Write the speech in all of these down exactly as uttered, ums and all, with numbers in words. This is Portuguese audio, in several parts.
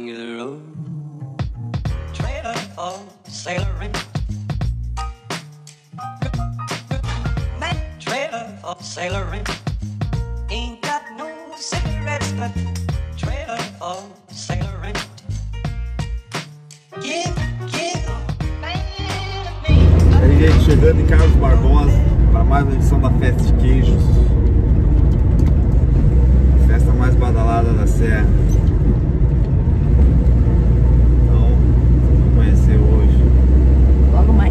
King of the road, trailer for sailoring, man, trailer for sailoring, ain't got no cigarettes, but trailer for sailoring. Give, give, E aí, gente, chegando em Carlos Barbosa para mais uma edição da Festa de Queijos, a festa mais badalada da Serra. Então, vamos conhecer hoje. Logo mais.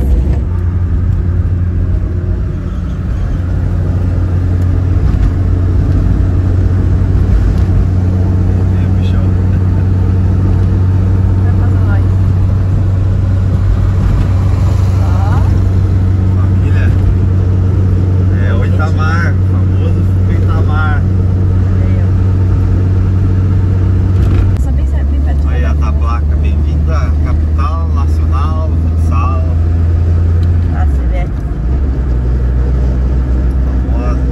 Vem, bichão. Vai fazer nós. Família. É o Itamar, o famoso Itamar. Aí a tá placa, bem-vinda à capital nacional do futsal. Ah, você vê. Famosa.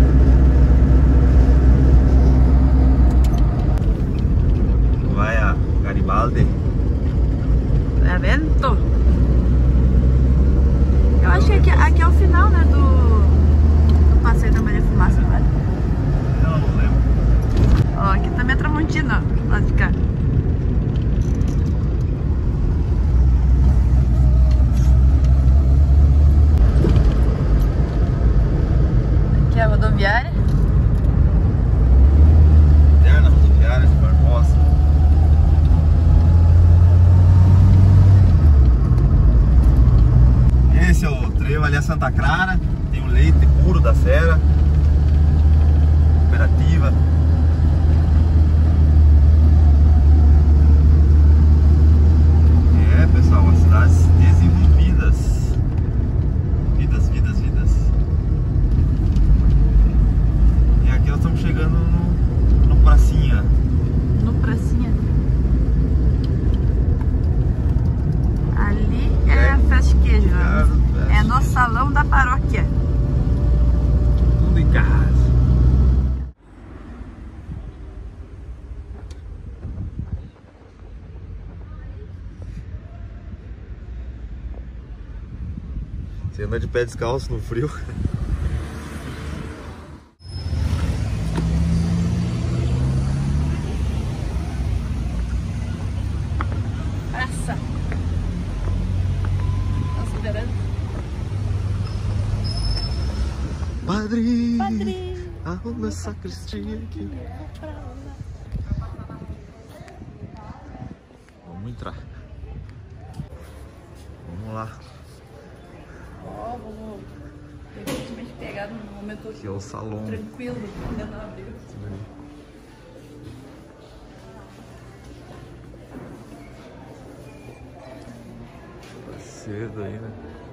Vai a Garibaldi. É vento. Eu acho que aqui, aqui é o final, né, do, do passeio da Maria Fumaça, não é? Não, não lembro. Ó, aqui também é Tramontina, ó, lá de cá. Aqui é a rodoviária. Interna rodoviária de Barbosa. Esse é o trevo, ali é Santa Clara. Tem o leite puro da Serra. Cooperativa. É, pessoal, as cidades desenvolvidas. Vidas, vidas, vidas. E aqui nós estamos chegando no, no Pracinha. No pracinha. Ali é a festa de queijo, né? É no salão da paróquia. Tudo em casa. Você anda de pé descalço no frio. Praça. Tá esperando? Padre, Padre. arruma a sacristia aqui. Vamos entrar. Vamos lá. Ó, vamos recentemente pegar num momento Aqui é o salão. tranquilo, ainda não abriu. Tá cedo ainda.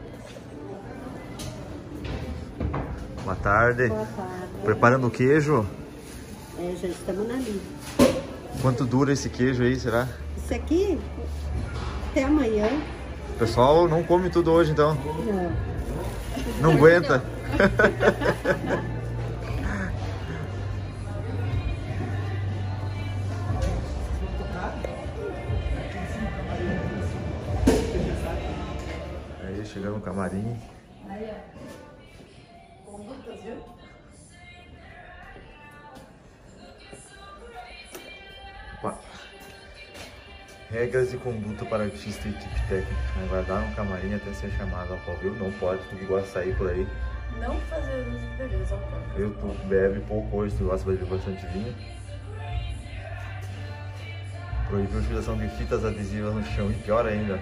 Boa tarde. Boa tarde. Preparando o queijo. É, já estamos na linha. Quanto dura esse queijo aí, será? Isso aqui, até amanhã. O pessoal não come tudo hoje, então. Não. Não aguenta. Aí, chegando no camarim. Aí, ó. Condutas, viu? Opa. Regras de conduta para artista e equipe técnica. Aguardar no camarim até ser chamado ao palco. Não pode, tu que gosta de sair por aí. Não fazer uso de bebidas alcoólicas. Eu, tu bebe pouco hoje, tu gosta de beber bastante vinho. Proibir a utilização de fitas adesivas no chão e pior ainda.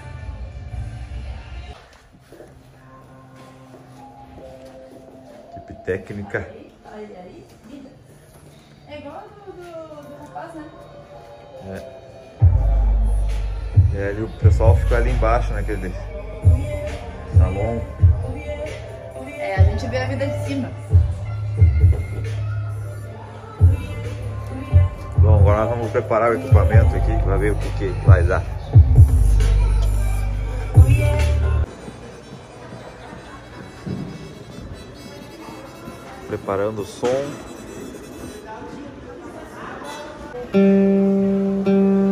Equipe técnica. Aí, aí, vida. É igual do, do, do rapaz, né? É. E ali o pessoal fica ali embaixo naquele salão. É, a gente vê a vida de cima. Bom, agora nós vamos preparar o equipamento aqui para ver o que, que vai dar. Preparando o som.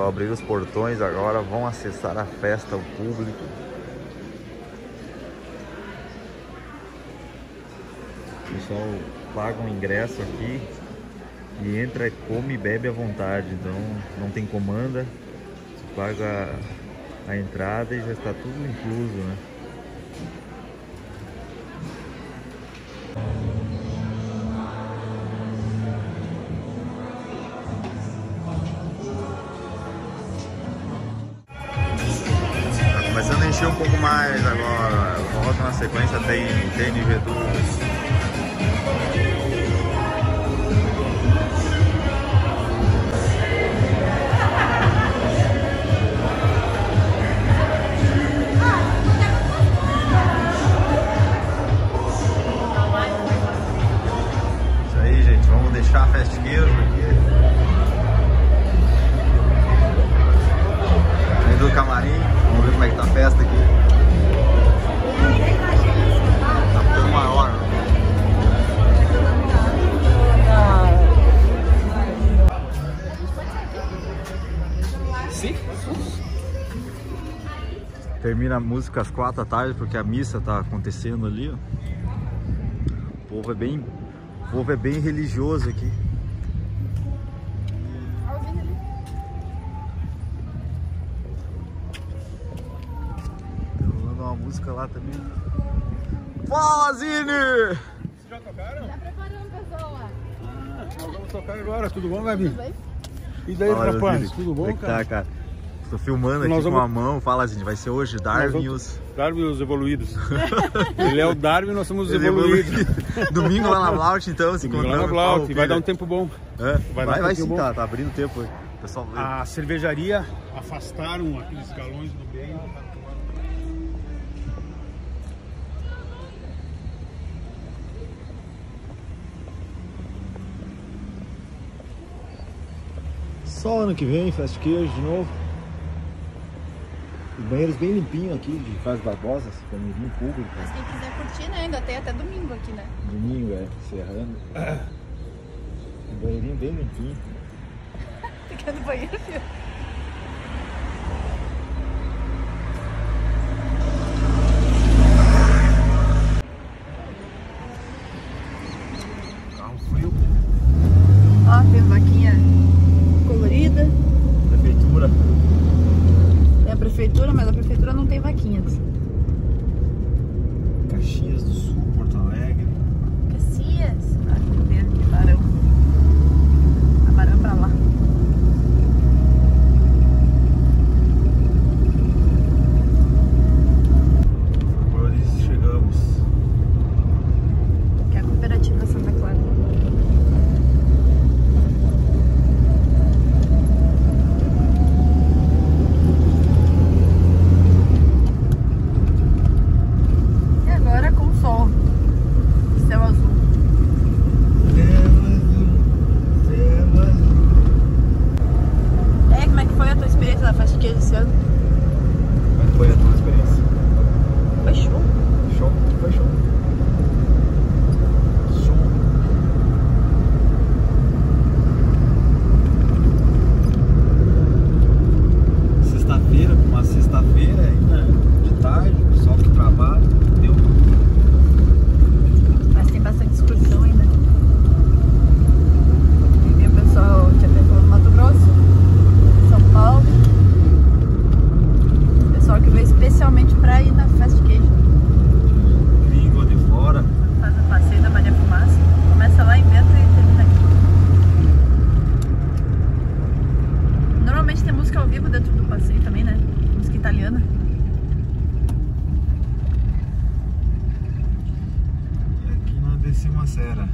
pessoal, abriram os portões agora, vão acessar a festa ao público. O pessoal paga um ingresso aqui e entra, come e bebe à vontade, então não tem comanda, você paga a entrada e já está tudo incluso, né? Tá começando a encher um pouco mais agora, volta na sequência, tem T N G dois. Deixar a festa queijo aqui. Dentro do camarim, vamos ver como é que tá a festa aqui. Tá ficando maior. Sim. Termina a música às quatro da tarde porque a missa tá acontecendo ali, ó. O povo é bem O povo é bem religioso aqui. Tá rolando uma música lá também. Fala, Zine! Vocês já tocaram? Tá preparando, pessoal. Ah, nós vamos tocar agora. Tudo bom, Gabi? Tudo bem. E daí, Fala, rapaz? Zine. Tudo bom, Como é que cara? tá, cara? Tô filmando aqui Nós com vamos... a mão. Fala, Zine, vai ser hoje Darwin e os... Darwin e os evoluídos. Ele é o Darwin e nós somos os Ele evoluídos. Evoluído. Domingo lá na Blaut, então, se Domingo lá na Blaut. E vai dar um tempo bom. É? Vai, vai, um vai sim, bom. tá, tá abrindo tempo aí. Pessoal, a cervejaria afastaram aqueles galões do meio. Só ano que vem, festa queijo de novo. Os banheiros bem limpinhos aqui, de Casa Barbosa, banheirinho público. Mas quem quiser curtir, né? Ainda tem até domingo aqui, né? Domingo, é, encerrando. Um banheirinho bem limpinho. Fica no banheiro, filho. Carro frio. Ó, tem vaquinha colorida. Prefeitura. É a prefeitura, mas a prefeitura não tem vaquinhas. Caxias do Sul, Porto Alegre. Caxias. Ah, que verde, barão. A barão pra lá. Flores, chegamos. Que é a cooperativa Santa Clara. E agora com sol. Céu azul. É, como é que foi a tua experiência na festa de queijo esse ano? Como é que foi a tua experiência? Foi show. Show? Foi show. Show. Sexta-feira, uma sexta-feira ainda de tarde, o pessoal que trabalha, deu. Mas tem bastante excursão ainda. Tem o pessoal que apertou no Mato Grosso, São Paulo. Pessoal que veio especialmente pra ir na festa de queijo. Gringo de fora. Faz o passeio da Maria Fumaça. Começa lá em Bento e termina aqui. Normalmente tem música ao vivo dentro do passeio também, né? Música italiana. E aqui na Décima Serra.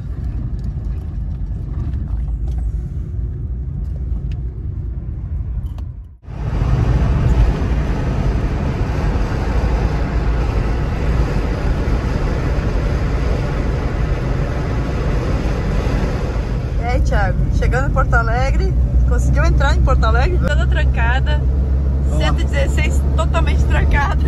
E aí, Thiago? Chegando em Porto Alegre, conseguiu entrar em Porto Alegre? Toda trancada, cento e dezesseis totalmente trancada.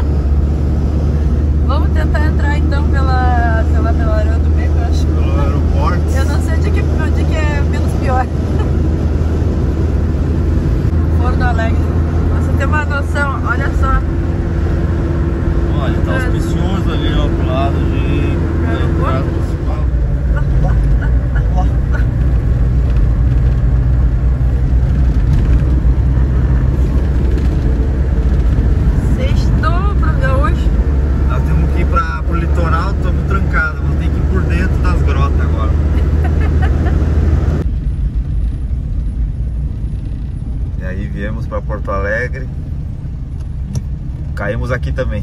Vamos tentar entrar então pela, sei lá, pela Areia do Beco, eu acho. Pelo aeroporto. Eu não sei onde que, onde que é menos pior. Foram Porto Alegre. Pra você ter uma noção, olha só. Olha, tá auspicioso ali, ó, pro lado de da entrada principal. Sextou pro gaúcho. Nós temos que ir pra, pro litoral, estamos trancados. Vamos ter que ir por dentro das grotas agora. E aí viemos para Porto Alegre. Caímos aqui também.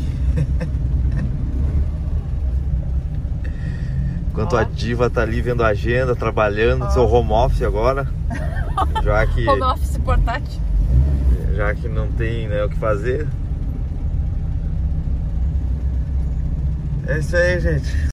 Enquanto Ó. a diva tá ali vendo a agenda, trabalhando, seu home office agora. Já que, Home office portátil. já que não tem, né, o que fazer. É isso aí, gente.